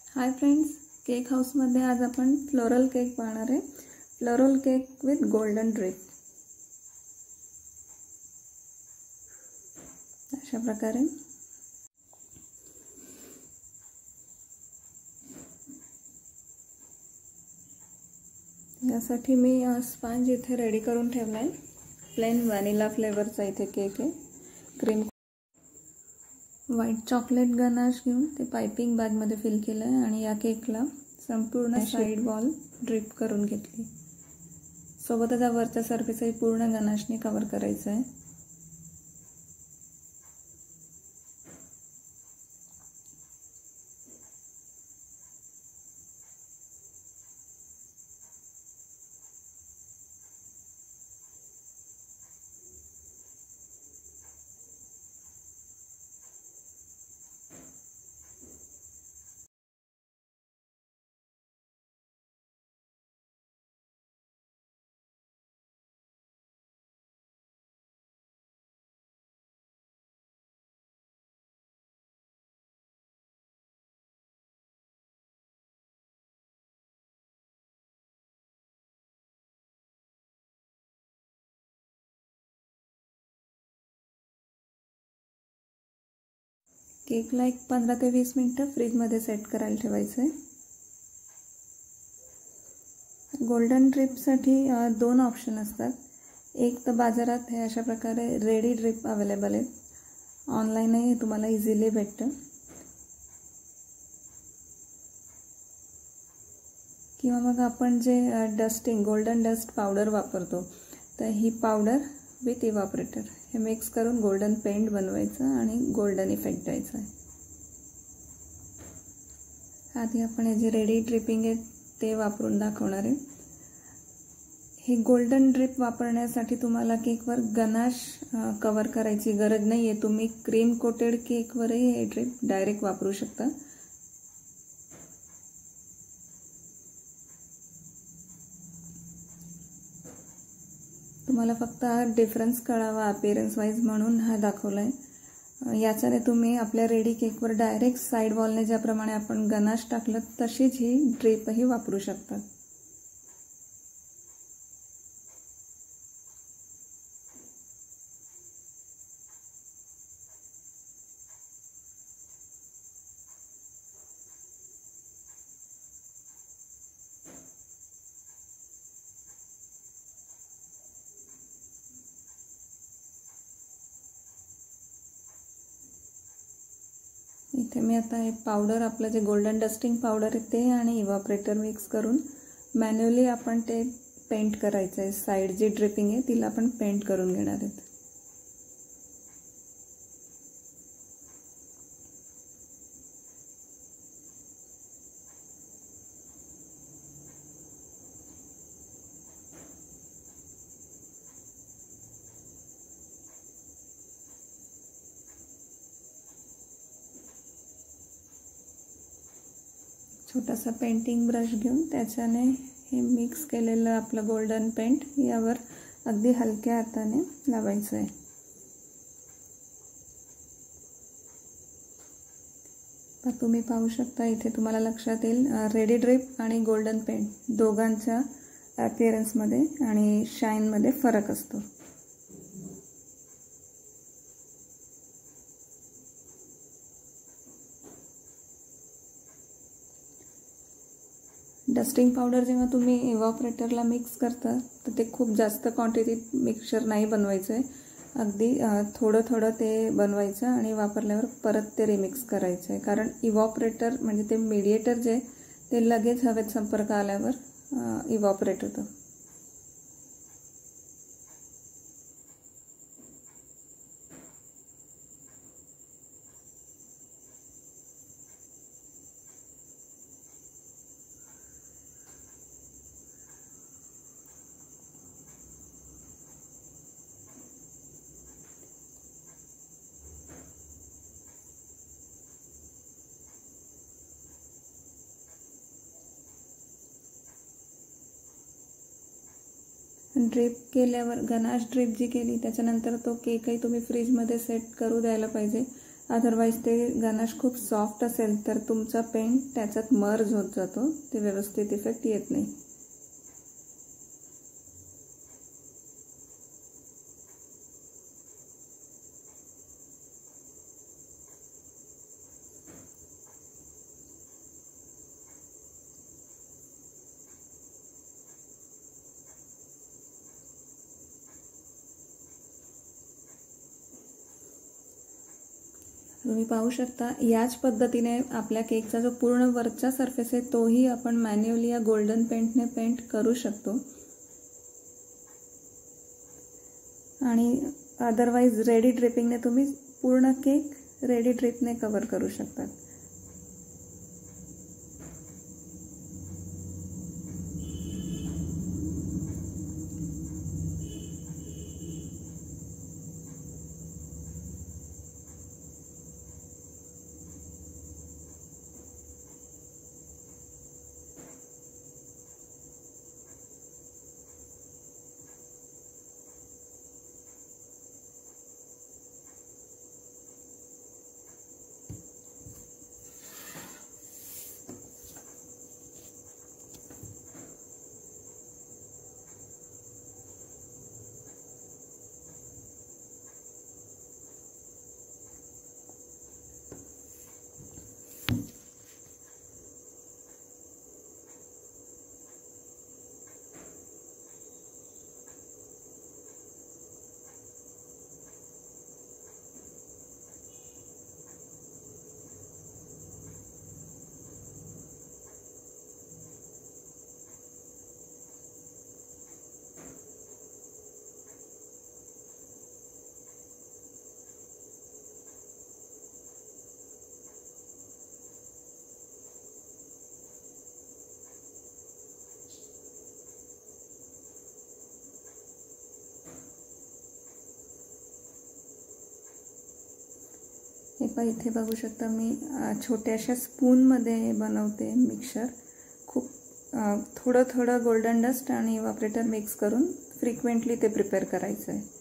Hi friends, cake हाऊसमध्ये आज आपण फ्लोरल केक पाहणार आहे. Floral cake with golden drip. अशा प्रकारे यासाठी मी स्पंज इथे रेडी करून ठेवला आहे. प्लेन व्हॅनिला फ्लेवरचा इथे केक आहे. क्रीम व्हाईट चॉकलेट गनाश घेऊन ते पाइपिंग बॅगमध्ये फिल केलं आहे आणि या केकला संपूर्ण साइड वॉल ड्रिप करून घेतली. सोबतच वरचा सरफेसही पूर्ण गनाशने कव्हर करायचा आहे. केकला 15 ते 20 मिनिटं फ्रीजमध्ये सेट करायला ठेवायचं आहे. गोल्डन ड्रिपसाठी 2 ऑप्शन असतात. एक तर बाजारात हे अशा प्रकारे रेडी ड्रिप अवेलेबल आहेत. ऑनलाईनही तुम्हाला इझिली भेटतं. किंवा मग आपण जे डस्टिंग गोल्डन डस्ट पावडर वापरतो, तर ही पावडर विथ इव्हापोरेटर हे मिक्स करून गोल्डन पेंट बनवायचं आणि गोल्डन इफेक्ट द्यायचा आहे. आधी आपण हे जे रेडी ड्रिपिंग आहे ते वापरून दाखवणार आहे. हे गोल्डन ड्रिप वापरण्यासाठी तुम्हाला केकवर गनाश कव्हर करायची गरज नाही आहे. तुम्ही क्रीम कोटेड केकवरही हे ड्रिप डायरेक्ट वापरू शकता. तुम्हाला फक्त हा डिफरन्स कळावा अपीअरन्स वाईज म्हणून हा दाखवला आहे. याच्याने तुम्ही आपल्या रेडी केकवर डायरेक्ट साईड वॉलने ज्याप्रमाणे आपण गनाश टाकलं तशीच ही ड्रिपही वापरू शकतात. इथे मी आता हे पावडर आपलं जे गोल्डन डस्टिंग पावडर आहे ते आणि इव्हापोरेटर मिक्स करून मॅन्युअली आपण ते पेंट करायचं आहे. साईड जी ड्रिपिंग आहे तिला आपण पेंट करून घेणार आहेत. छोटासा पेंटिंग ब्रश घेऊन त्याच्याने हे मिक्स केलेलं आपलं गोल्डन पेंट यावर अगदी हलक्या हाताने लावायचं आहे. तर तुम्ही पाहू शकता इथे तुम्हाला लक्षात येईल रेडी ड्रिप आणि गोल्डन पेंट दोघांच्या अपीअरन्समध्ये आणि शाईनमध्ये फरक असतो. डस्टिंग पावडर जेव्हा तुम्ही इव्हापोरेटरला मिक्स करता तर ते खूप जास्त क्वांटिटीत मिक्सचर नाही बनवायचं आहे. अगदी थोडं थोडं ते बनवायचं आणि वापरल्यावर परत ते रिमिक्स करायचं आहे. कारण इव्हापोरेटर म्हणजे ते मीडिएटर जे ते लगेच हवेत संपर्क आल्यावर इव्हापोरेट होतं. ड्रिप केल्यावर गनाश ड्रिप जी केली त्याच्यानंतर तो केकही तुम्ही फ्रीजमध्ये सेट करू द्यायला पाहिजे. अदरवाईज ते गनाश खूप सॉफ्ट असेल तर तुमचा पेंट त्याच्यात मर्ज होत जातो, ते व्यवस्थित इफेक्ट येत नाही. तुम्ही पाहू शकता याच पद्धतीने आपल्या केकचा जो पूर्ण वरचा सरफेस आहे तोही आपण मॅन्युअली या गोल्डन पेंटने पेंट करू शकतो. आणि अदरवाईज रेडी ड्रिपिंगने तुम्ही पूर्ण केक रेडी ड्रिपने कव्हर करू शकता. हे पण इथे बघू शकता मी छोट्याशा स्पूनमध्ये बनवते मिक्सचर. खूप थोडं थोडं गोल्डन डस्ट आणि इव्हापोरेटर मिक्स करून फ्रिक्वेंटली ते प्रिपेअर करायचं आहे.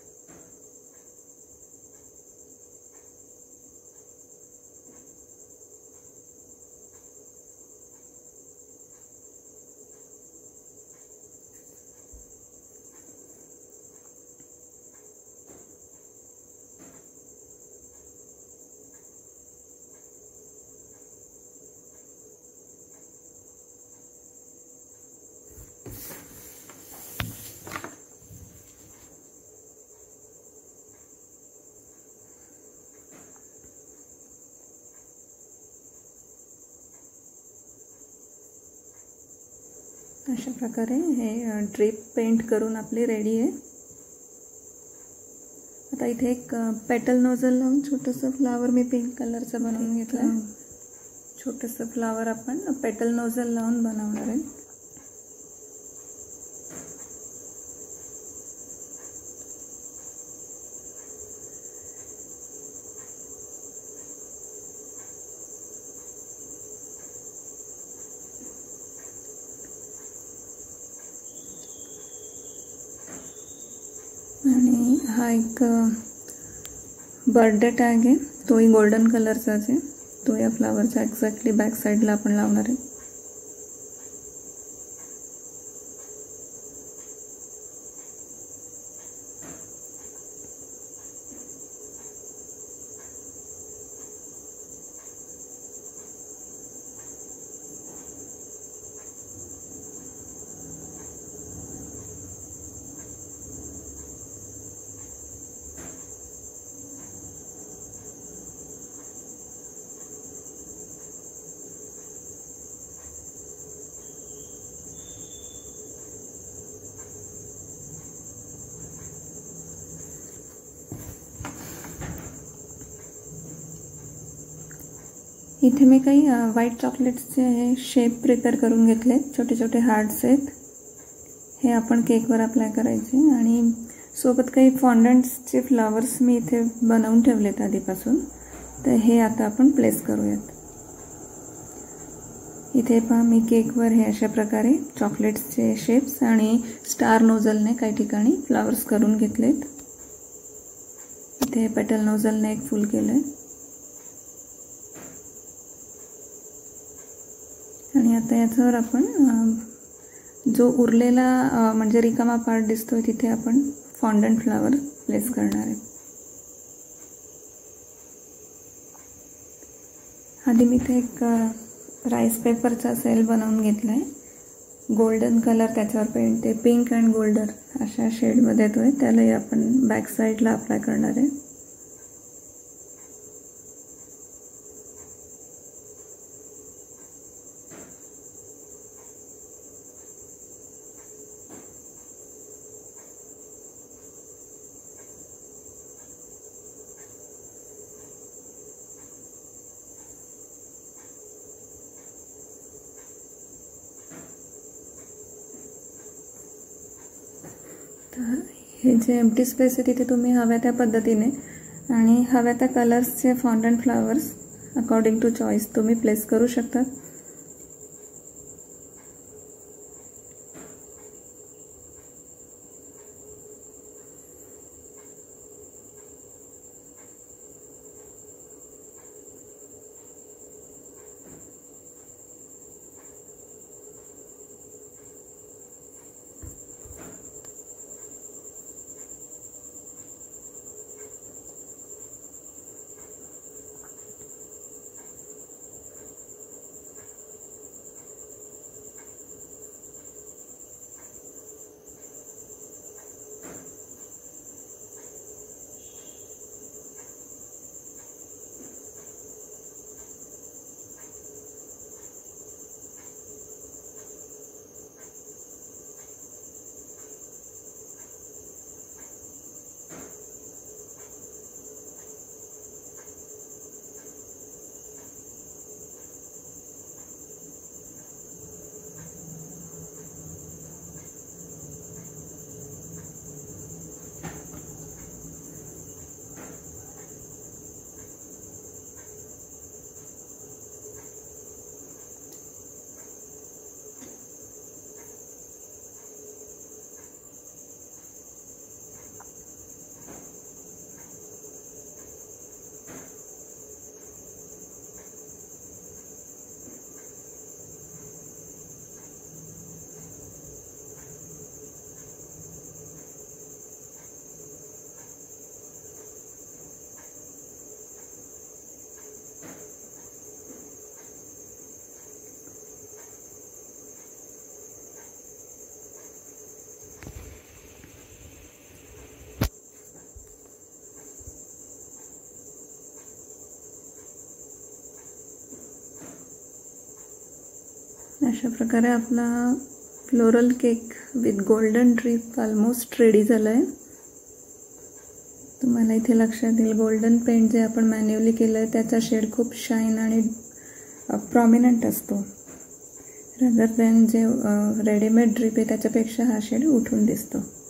अशा प्रकारे हे ड्रिप पेंट करून आपली रेडी आहे. आता इथे एक पेटल नोझल लावून छोटंसं फ्लावर मी पिंक कलरचं बनवून घेतलं. छोटंसं फ्लावर आपण पेटल नोझल लावून बनवणार आहे. आणि हा एक बर्थडे टॅग आहे, तोही गोल्डन कलरचाच आहे. तो या फ्लावरच्या एक्झॅक्टली बॅक साईडला आपण लावणार आहे. इथे मी काही व्हाईट चॉकलेट्सचे हे शेप प्रिपेअर करून घेतले. छोटे छोटे हार्ट्स आहेत, हे आपण केकवर अप्लाय करायचे. आणि सोबत काही फॉन्डंट्सचे फ्लावर्स मी इथे बनवून ठेवलेत आधीपासून, तर हे आता आपण प्लेस करूयात. इथे पहा मी केकवर हे अशा प्रकारे चॉकलेट्सचे शेप्स आणि स्टार नोझलने काही ठिकाणी फ्लावर्स करून घेतलेत. इथे पेटल नोझलने एक फुल केलं आहे. आणि आता याच्यावर आपण जो उरलेला म्हणजे रिकामा पार्ट दिसतोय तिथे आपण फॉन्डंट फ्लावर प्लेस करणार आहे. आधी मी इथे एक राईस पेपरचा सेल बनवून घेतला आहे. गोल्डन कलर त्याच्यावर पेंट आहे, पिंक अँड गोल्डन अशा शेडमध्ये येतोय. त्यालाही आपण बॅक साईडला अप्लाय करणार आहे. हे जे एम्प्टी स्पेस आहे तिथे तुम्ही हव्या त्या पद्धतीने आणि हव्या त्या कलर्सचे fondant flowers according to choice तुम्ही प्लेस करू शकता. अशा प्रकारे आपला floral cake with golden drip almost ready झाला आहे. तुम्हाला इथे लक्षात येईल गोल्डन पेंट जे आपण मॅन्युअली केलं आहे त्याचा शेड खूप शाईन आणि प्रॉमिनंट असतो. रदर दॅन जे रेडीमेड ड्रीप आहे त्याच्यापेक्षा हा शेड उठून दिसतो.